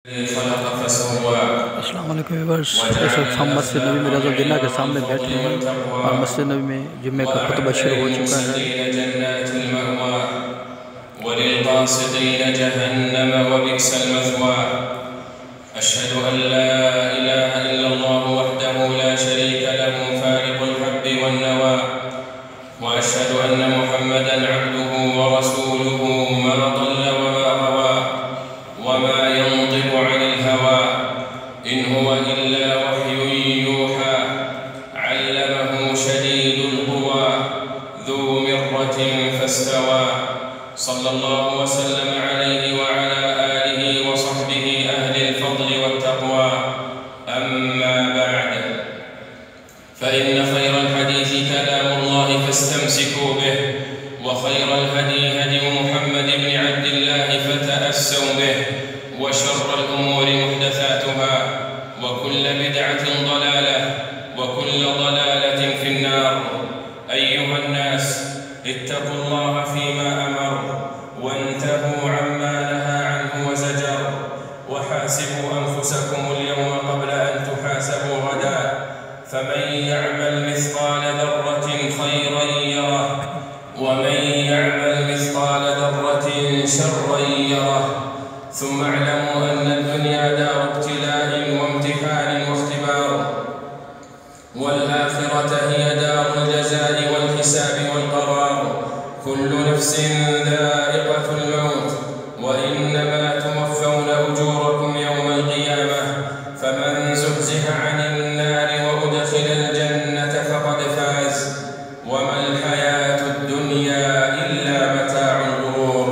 अस्सलाम वालेकुम व्यूअर्स। इस वक्त हम मस्जिद नबी में रज़ा जिन्ना के सामने बैठे हैं और मस्जिद नबी में जुम्मे का खुतबा शुरू हो चुका है। अशहदु अन ला इलाहा इल्लल्लाह वहदहु ला शरीका लहु फारिकुल हब्बि वन नवा व अशहदु अन्न मुहम्मदन अब्दुहु व रसूलुहु मा ضل वमा गवा वमा यंतिqu अनिल हवा इन हुवा इल्ला वह्युन यूहा अल्लमहु शदीदुल क़ुवा ज़ू मिर्रतिन फस्तवा सल्लल्लाहु वसल्लम अलैहि व अला आलिहि व सहबिहि अहलिल फ़द्ल वत्तक़वा अम्मा बअद फ़इन्न ख़ैरल हदीथि कलामुल्लाहि फ़ास्तमसिकू बिहि व ख़ैरल हदी हदी मुहम्मद इब्न अब्दिल्लाह फ़तअस्सौ बिहि व शर्रल उमूरि मुहदसातुहा व कुल्लु बिदअतिन ضलालह व कुल्लु ضलालतिन फ़िन्नार। अय्युहन नास इत्तक़ुल्लाह फ़ीमा अमर वंतहू अम्मा नहा अन्हु व ज़जर व हासिबू अन्फुसकुमुल यौम क़ब्ल अन तुहासबू गदा फमन यअमल मिस्क़ाल ज़र्रतिन ख़ैरन यरह व मन यअमल मिस्क़ाल ज़र्रतिन शर्रन यरह। ثم اعلموا أن الدنيا دار ابتلاء وامتحان واختبار والآخرة هي دار الجزاء والحساب والقرار كل نفس ذائقة الموت وإنما توفون أجوركم يوم القيامة فمن زحزح عن النار وأدخل الجنة فقد فاز وما الحياة الدنيا إلا متاع الغرور.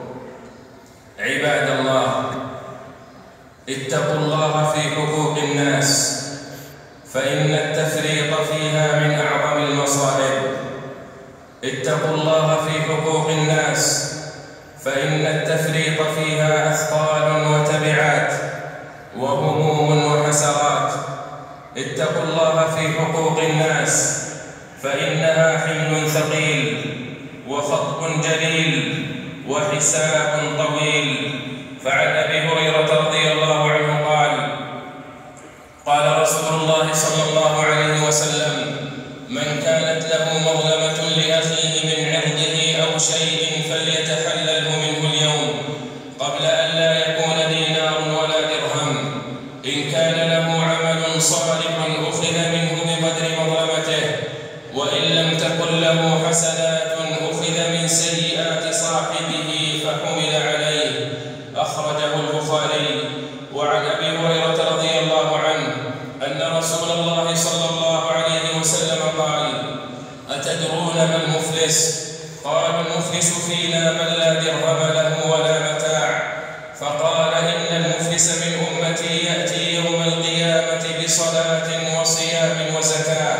عباد الله، اتقوا الله في حقوق الناس فإن التفريط فيها من أعظم المصائب. اتقوا الله في حقوق الناس فإن التفريط فيها أثقال وتبعات وهموم وحسرات. اتقوا الله في حقوق الناس فإنها حمل ثقيل وخطب جليل وحساب طويل. فعن أبي هريرة رضي الله عنه قال قال رسول الله صلى الله عليه وسلم من كانت له مظلمة لأخيه من عرضه أو شيء فليتحلله منه اليوم قبل أن لا يكون دينار ولا درهم. إن كان له عمل صالح أخذ منه بقدر مظلمته وإن لم تكن له حسنات أخذ من سيئات صاحبه فحمل عليه. أخرجه البخاري. وعن أبي هريرة رضي الله عنه أن رسول الله صلى الله عليه وسلم قال أتدرون ما المفلس؟ قالوا المفلس فينا من لا درهم له ولا متاع. فقال إن المفلس من أمتي يأتي يوم القيامة بصلاة وصيام وزكاة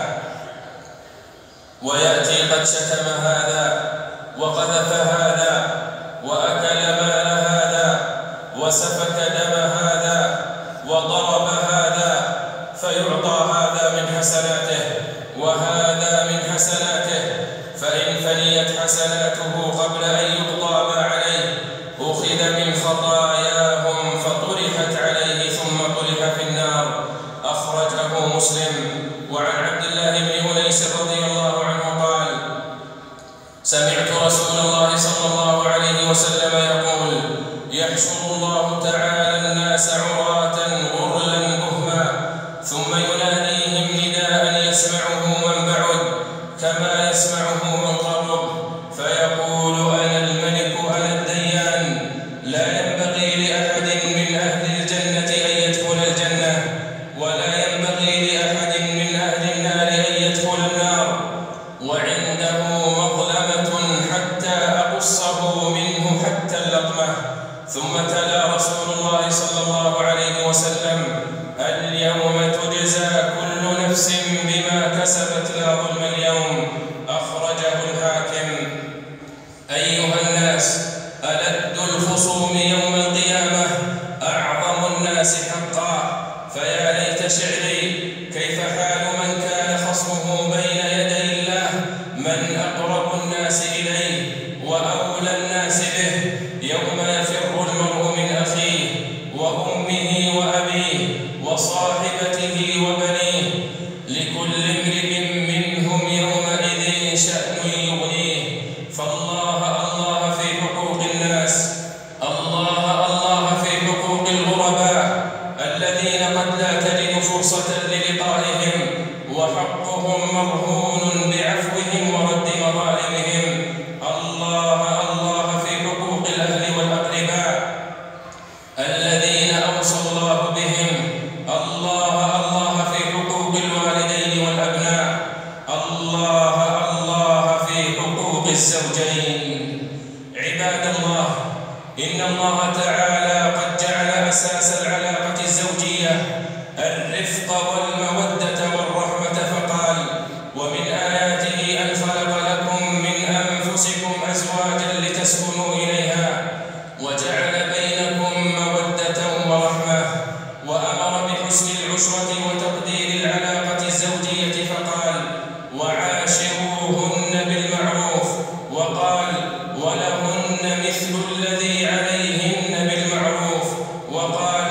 ويأتي قد شتم هذا وقذف هذا وأكل مال هذا وسفك دم هذا وضرب هذا فيعطى هذا من حسناته وهذا من حسناته فإن فنيت حسناته قبل أن يقضى ما عليه أخذ من خطاياهم فطرحت عليه ثم طرح في النار. أخرجه مسلم. وعن عبد الله بن أنيس رضي الله عنه قال سمعت رسول الله صلى الله عليه وسلم يقول يحشر الله تعالى الناس عراة غرلا بهما ثم يناديهم نداء يسمعه من بعد كما يسمعه من قرب فيقول أنا الملك أنا الديان لا ينبغي لأحد من أهل الجنة أن يدخل الجنة ولا ينبغي لأحد من أهل النار أن يدخل النار وعنده مظلمة حتى أقصه منه حتى اللقمة. ثم تلا رسول الله صلى الله عليه وسلم اليوم تجزى كل نفس بما كسبت لا ظلم اليوم. أخرجه الحاكم. أيها الناس، ألد الخصوم يوم القيامة أعظم الناس حقا. فيا ليت شعري كيف حال من كان خصمه بين يدي الله من أقرب الناس إليه وأولى الناس به يوم يفر المرء من أخيه وأمه وصاحبته وبنيه لكل امرئ منهم يومئذ شأن يغنيه. فالله في حقوق الناس، الله في حقوق الغرباء الذين قد لا تجد فرصة للقائهم، وحقهم مرهون بعفوهم ورد مظالمهم. الله في حقوق الأهل والأقرباء الذين أوصى الله بهم. الله في حقوق الوالدين والأبناء. الله في حقوق الزوجين. عباد الله، إن الله تعالى قد جعل أساس العلاقة الزوجية الرفق والمودة والرحمة، فقال: ومن آياته أن خلق لكم من أنفسكم أزواجا لتسكنوا إليها وجعل بينكم مودة ورحمة، وأمر بحسن العشرة وتقدير العلاقة الزوجية، فقال: وعاشروهن بالمعروف، وقال: ولهن مثل الذي عليهن بالمعروف، وقال: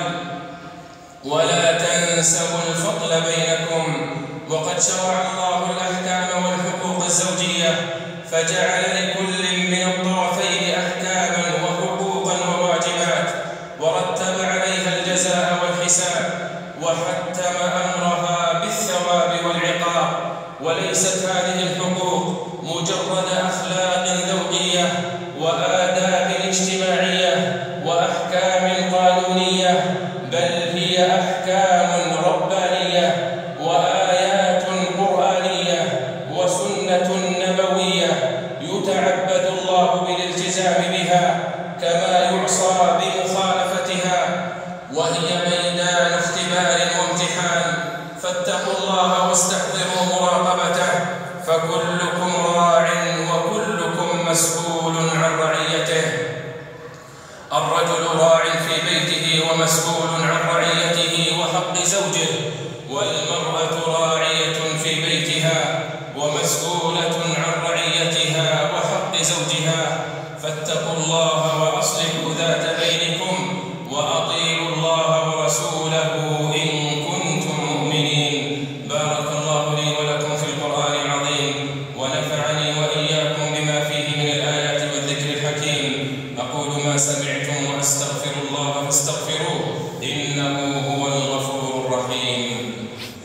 ولا تنسوا الفضل بينكم. وقد شرع الله الأحكام والحقوق الزوجية، فجعل لكل من الطرفين أحكاما وحقوقا وواجبات، ورتب عليها الجزاء والحساب، وحتم أمرها بالثواب والعقاب. وليست هذه الحقوق مجرد أخلاق ذوقية وآداب اجتماعية وأحكام قانونية، بل هي أحكام ربانية وآيات قرآنية وسنة نبوية يتعبد الله بالالتزام بها، كما يعصى بمخالفتها، وهي ميدان اختبار وامتحان. فاتقوا الله واستحضروا مراقبته، فكلكم راع وكلكم مسؤول عن رعيته. الرجل راع في بيته ومسؤول عن رعيته وحق زوجه، والمرأة راعية في بيتها ومسؤولة عن رعيتها وحق زوجها. فاتقوا الله وأصلحوا ذات بينكم، وأطيعوا الله ورسوله إن كنتم مؤمنين. بارك الله لي ولكم في القرآن العظيم، ونفعني وإياكم بما فيه من الآيات والذكر الحكيم. أقول ما سمعتم وأستغفر الله فاستغفروه، إنه هو الغفور الرحيم.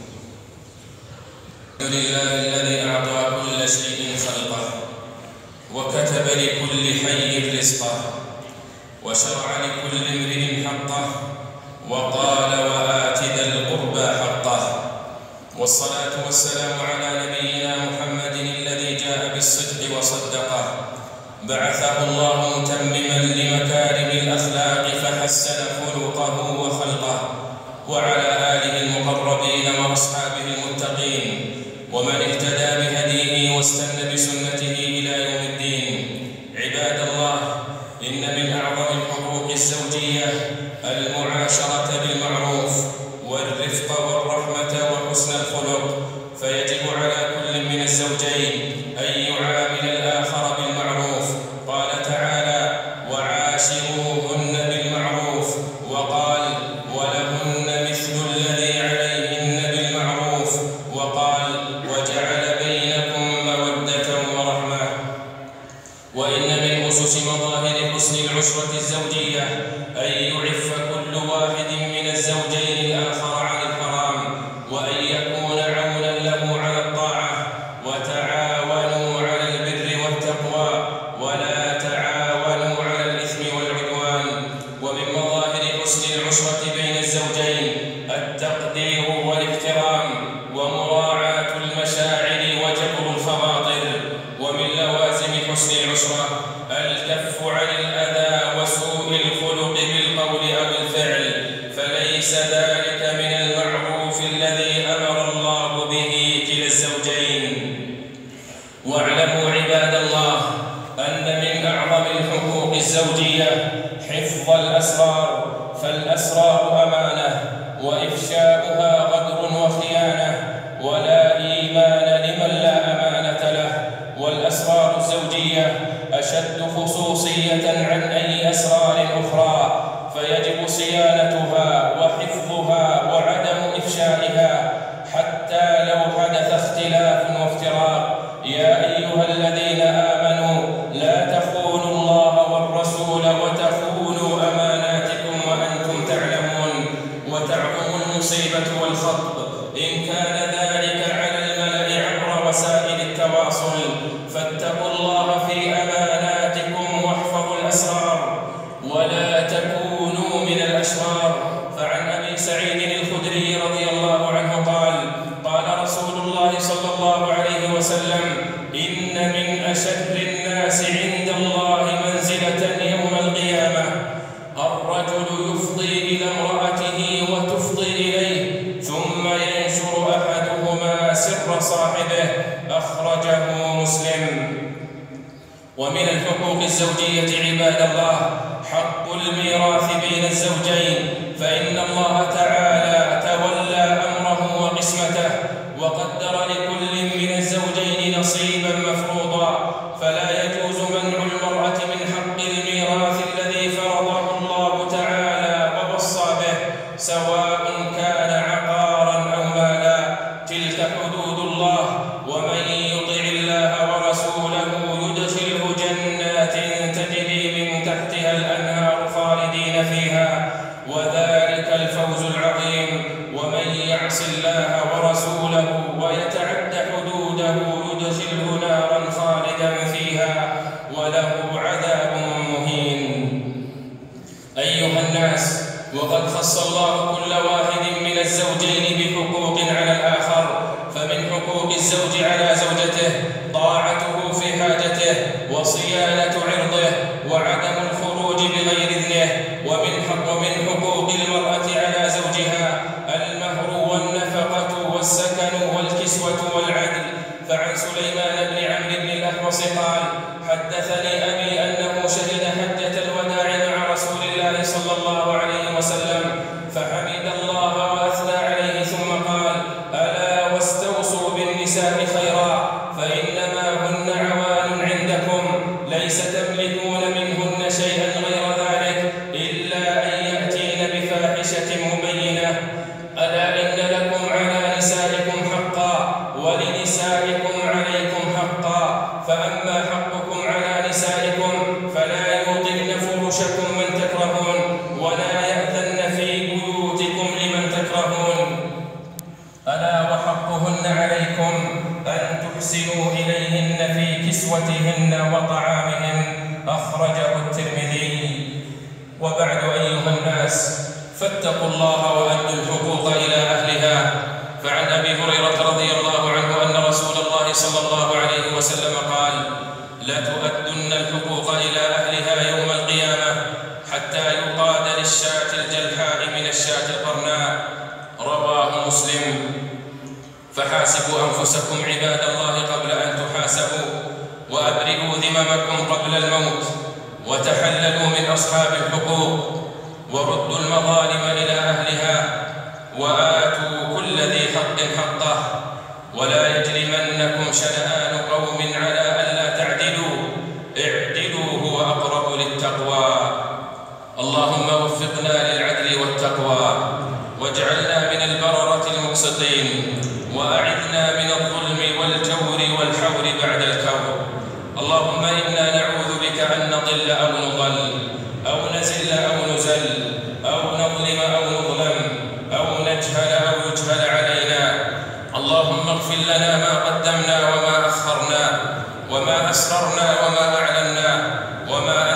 الحمد لله الذي أعطى كل شيء خلقه، وكتب لكل حي رزقه، وشرع لكل امرئ حقه، وقال: وآت ذا القربى حقه. والصلاة والسلام على نبينا محمد الذي جاء بالصدق وصدقه، بعثه الله متمما لمكارم الأخلاق فحسن خلقه وخلقه، وعلى آله المقربين وأصحابه المتقين، ومن اهتدى بهديه واستنى بسنته إلى يوم الدين. عباد الله، إن من أعظم الحقوق الزوجية المعاشرة بالمعروف والرفق والرحمة وحسن الخلق، فيجب على كل من الزوجين أن يعامل الآخر بالمعروف. قال تعالى: وعاشروهن بالمعروف، وقال: ولهن مثل الذي عليهن بالمعروف، وقال: وجعل بينكم مودة ورحمة. وإن من أسس مظاهر حسن العشرة الزوجية أن يعف كل واحد من الزوجين الآخر عن الحرام، وأن يكون عونا له على الطاعة. وتعاونوا على البر والتقوى، ولا تعاونوا على الإثم والعدوان. ومن مظاهر حسن العشرة بين الزوجين التقدير والاحترام، ومراعاة المشاعر وجبر الخواطر. ومن لوازم حسن العشرة الكف عن الأذى وسوء الخلق بالقول أو الفعل، فليس ذلك من المعروف الذي أمر الله به كلا الزوجين. واعلموا عباد الله أن من أعظم الحقوق الزوجية حفظ الأسرار، فالأسرار أمانة، وإفشاؤها غدر وخيانة، ولا إيمان لمن لا أمانة له. والأسرار الزوجية أشد خصوصية عن أي أسرار أخرى، فيجب صيانتها وحفظها وعدم المصيبة والخطب، إن كان ذلك على الملأ عبر وسائل التواصل، فاتقوا الله في أماناتكم واحفظوا الأسرار ولا تكونوا من الأشرار. فعن أبي سعيد الخدري رضي الله عنه قال: قال رسول الله صلى الله عليه وسلم: إن من أشد الناس عند الله منزلة يوم القيامة الرجل يفضي إلى امرأته وتفضي إليه ثم ينشر أحدهما سر صاحبه. أخرجه مسلم. ومن الحقوق الزوجية عباد الله حق الميراث بين الزوجين، فإن الله تعالى تولى أمره وقسمته وقدر لكل من الزوجين نصيبا مفروضا، فلا يجوز منع المرأة من حق الميراث الذي فرضه الله تعالى ووصى به، سواء كان عقارا أو مالا. تلك حدود الله، ومن يطع الله ورسوله يدخله جنات تجري من تحتها الأنهار خالدين فيها، وذلك الفوز العظيم. ومن يعص الله ورسوله ويتعد حدوده يدخله نارا خالدا فيها وله عذاب مهين. أيها الناس، وقد خص الله كل واحد من الزوجين بحقوق على الآخر، فمن حقوق الزوج على زوجته طاعته في حاجته وصيانة عرضه وعدم الخروج بغير إذنه. ومن حقوق المرأة على زوجها المهر والنفقة والسكن والكسوة والعدل. فعن سليمان بن عمرو بن الأحوص قال: حدثني أبي أنه شهد حجة الوداع مع رسول الله صلى الله عليه وسلم فحمد الله وأثنى عليه ثم قال: ألا واستوصوا بالنساء خيرا، فإنما هن عوان عندكم ليس تملكون منهن شيئا غير ذلك إلا أن يأتين بفاحشة مبينة. ألا إن لكم على نسائكم حقا ولنسائكم عليكم حقا، فأما حقكم على نسائكم فلا يوطئن فرشكم من تكرهون ولا يأذن في بيوتكم لمن تكرهون. ألا وحقهن عليكم أن تحسنوا إليهن في كسوتهن وطعامهن. أخرجه الترمذي. وبعد أيها الناس، فاتقوا الله وأدوا الحقوق إلى أهلها. فعن أبي هريرة رضي الله عنه أن رسول الله صلى الله عليه وسلم قال: لتؤدن الحقوق إلى أهلها يوم القيامة حتى يقاد للشاة الجلحاء من الشاة القرناء. رواه مسلم. فحاسبوا أنفسكم عباد الله قبل أن تحاسبوا، وأبرئوا ذممكم قبل الموت، وتحللوا من أصحاب الحقوق، وردوا المظالم إلى أهلها، وآتوا كل ذي حق حقه، ولا يجرمنكم شنآن قوم على ألا تعدلوا، اعدلوا هو أقرب للتقوى. اللهم وفقنا للعدل والتقوى، واجعلنا من البررة المقسطين، وأعذنا من الظلم والجور والحور بعد الكور. اللهم إنا نعوذ بك أن نضل أو نضل، أو نزل أو نزل، أو نظلم أو نظلم، أو نجهل أو يجهل علينا. اللهم اغفر لنا ما قدمنا وما أخرنا، وما أسررنا وما أعلنا، وما